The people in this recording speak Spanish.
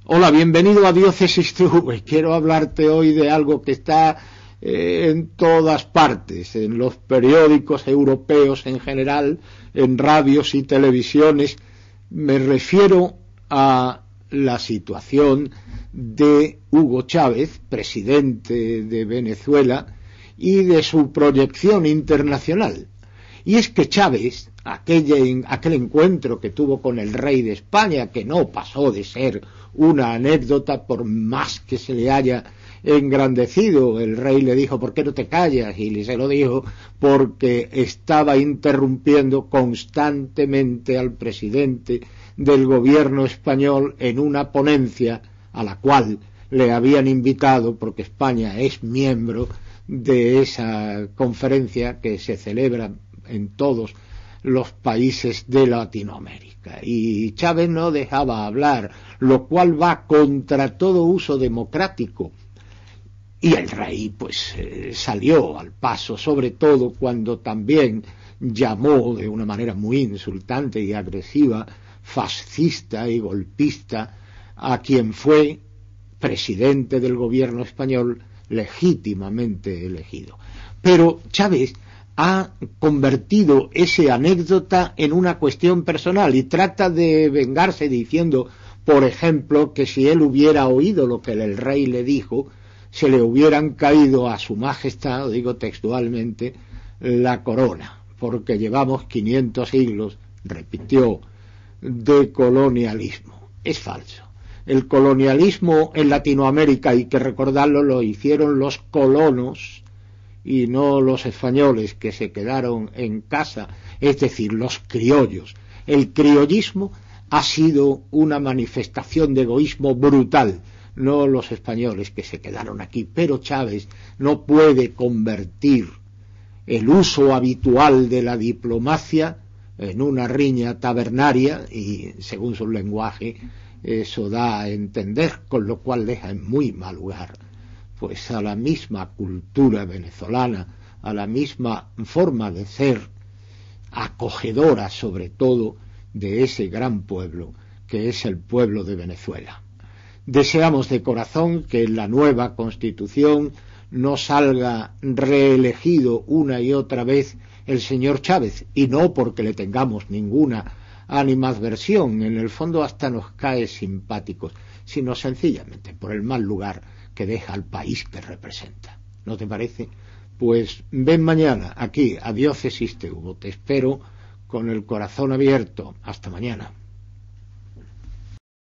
Hola, bienvenido a Diócesis TV. Quiero hablarte hoy de algo que está en todas partes, en los periódicos europeos en general, en radios y televisiones. Me refiero a la situación de Hugo Chávez, presidente de Venezuela, y de su proyección internacional. Y es que Chávez, aquel encuentro que tuvo con el rey de España, que no pasó de ser una anécdota por más que se le haya engrandecido, el rey le dijo, ¿por qué no te callas? Y se lo dijo porque estaba interrumpiendo constantemente al presidente del gobierno español en una ponencia a la cual le habían invitado porque España es miembro de esa conferencia que se celebra en todos los países de Latinoamérica, y Chávez no dejaba hablar, lo cual va contra todo uso democrático, y el rey salió al paso, sobre todo cuando también llamó de una manera muy insultante y agresiva, fascista y golpista a quien fue presidente del gobierno español legítimamente elegido. Pero Chávez ha convertido esa anécdota en una cuestión personal y trata de vengarse diciendo, por ejemplo, que si él hubiera oído lo que el rey le dijo, se le hubieran caído a su majestad, digo textualmente, la corona, porque llevamos 500 siglos, repitió, de colonialismo. Es falso. El colonialismo en Latinoamérica, hay que recordarlo, lo hicieron los colonos y no los españoles que se quedaron en casa, es decir, los criollos. El criollismo ha sido una manifestación de egoísmo brutal, no los españoles que se quedaron aquí. Pero Chávez no puede convertir el uso habitual de la diplomacia en una riña tabernaria, y según su lenguaje eso da a entender, con lo cual deja en muy mal lugar pues a la misma cultura venezolana, a la misma forma de ser, acogedora sobre todo de ese gran pueblo que es el pueblo de Venezuela. Deseamos de corazón que en la nueva Constitución no salga reelegido una y otra vez el señor Chávez, y no porque le tengamos ninguna animadversión, en el fondo hasta nos cae simpáticos, sino sencillamente por el mal lugar que deja al país que representa. ¿No te parece? Pues ven mañana aquí a Diócesis TV. Te espero con el corazón abierto. Hasta mañana.